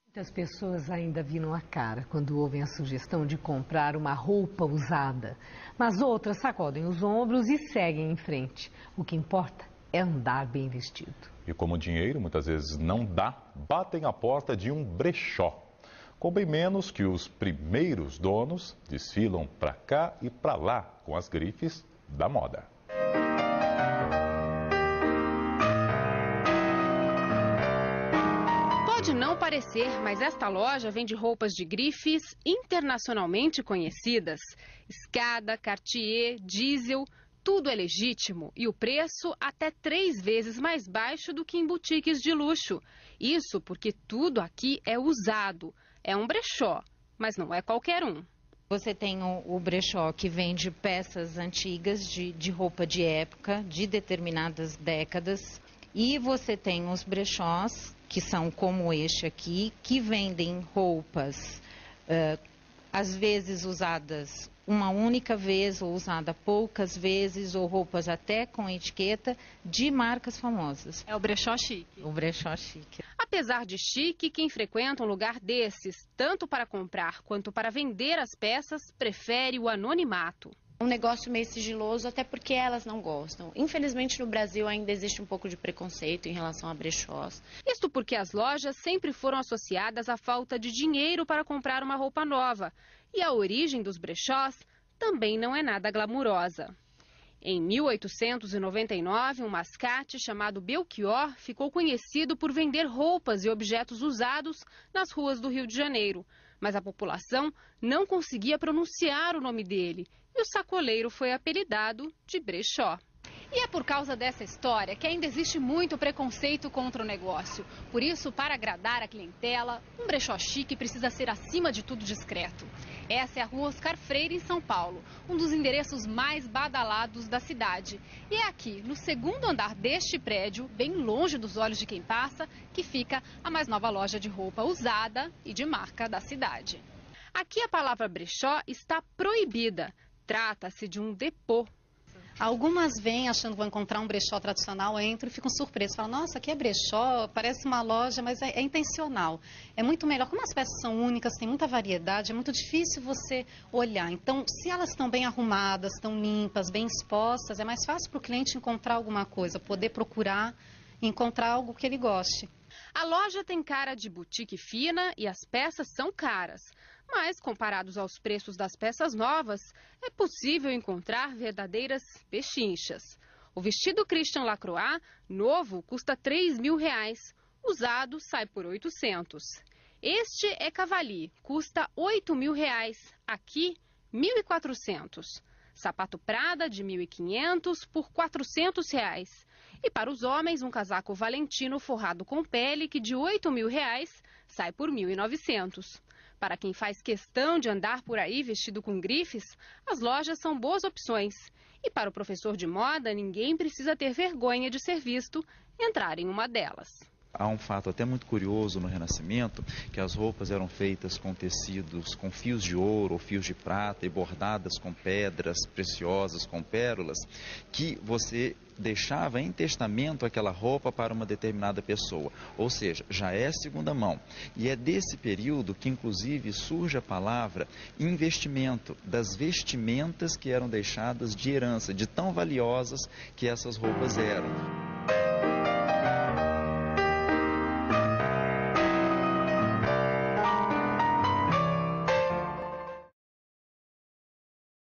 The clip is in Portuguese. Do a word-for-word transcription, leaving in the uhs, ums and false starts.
Muitas pessoas ainda viram a cara quando ouvem a sugestão de comprar uma roupa usada. Mas outras sacodem os ombros e seguem em frente. O que importa é andar bem vestido. E como o dinheiro muitas vezes não dá, batem a porta de um brechó. Com bem menos que os primeiros donos, desfilam para cá e para lá com as grifes da moda. Pode não parecer, mas esta loja vende roupas de grifes internacionalmente conhecidas. Escada, Cartier, Diesel, tudo é legítimo e o preço até três vezes mais baixo do que em boutiques de luxo. Isso porque tudo aqui é usado. É um brechó, mas não é qualquer um. Você tem o, o brechó que vende peças antigas de, de roupa de época, de determinadas décadas. E você tem os brechós, que são como este aqui, que vendem roupas, uh, às vezes usadas uma única vez, ou usada poucas vezes, ou roupas até com etiqueta, de marcas famosas. É o brechó chique. O brechó chique. Apesar de chique, quem frequenta um lugar desses, tanto para comprar quanto para vender as peças, prefere o anonimato. Um negócio meio sigiloso, até porque elas não gostam. Infelizmente, no Brasil ainda existe um pouco de preconceito em relação a brechós. Isto porque as lojas sempre foram associadas à falta de dinheiro para comprar uma roupa nova. E a origem dos brechós também não é nada glamurosa. Em mil oitocentos e noventa e nove, um mascate chamado Belchior ficou conhecido por vender roupas e objetos usados nas ruas do Rio de Janeiro. Mas a população não conseguia pronunciar o nome dele e o sacoleiro foi apelidado de brechó. E é por causa dessa história que ainda existe muito preconceito contra o negócio. Por isso, para agradar a clientela, um brechó chique precisa ser acima de tudo discreto. Essa é a Rua Oscar Freire, em São Paulo, um dos endereços mais badalados da cidade. E é aqui, no segundo andar deste prédio, bem longe dos olhos de quem passa, que fica a mais nova loja de roupa usada e de marca da cidade. Aqui a palavra brechó está proibida. Trata-se de um depô. Algumas vêm achando que vão encontrar um brechó tradicional, entram e ficam surpresas. Falam, nossa, aqui é brechó, parece uma loja, mas é, é intencional. É muito melhor. Como as peças são únicas, tem muita variedade, é muito difícil você olhar. Então, se elas estão bem arrumadas, estão limpas, bem expostas, é mais fácil para o cliente encontrar alguma coisa, poder procurar e encontrar algo que ele goste. A loja tem cara de boutique fina e as peças são caras. Mas, comparados aos preços das peças novas, é possível encontrar verdadeiras pechinchas. O vestido Christian Lacroix, novo, custa três mil reais. Usado, sai por oitocentos. Este é Cavalli, custa oito mil reais. Aqui, mil e quatrocentos. Sapato Prada, de mil e quinhentos por quatrocentos reais. E para os homens, um casaco Valentino forrado com pele, que de oito mil reais, sai por mil e novecentos. Para quem faz questão de andar por aí vestido com grifes, as lojas são boas opções. E para o professor de moda, ninguém precisa ter vergonha de ser visto entrar em uma delas. Há um fato até muito curioso no Renascimento, que as roupas eram feitas com tecidos, com fios de ouro ou fios de prata e bordadas com pedras preciosas, com pérolas, que você deixava em testamento aquela roupa para uma determinada pessoa. Ou seja, já é segunda mão. E é desse período que inclusive surge a palavra investimento, das vestimentas que eram deixadas de herança, de tão valiosas que essas roupas eram.